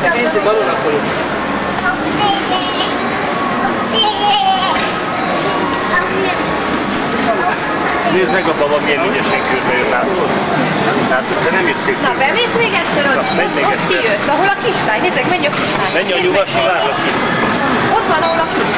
Nézd, balon akkor. Nézd meg a baba, milyen ügyesen körbe jön, látod? Látod, de nem jöttél körbe. Na, bemész még egyszer, ott kijött, ahol a kislány, nézzek, menj a kislány. Menj a nyugati, várlak ki. Ott van, ahol a kislány.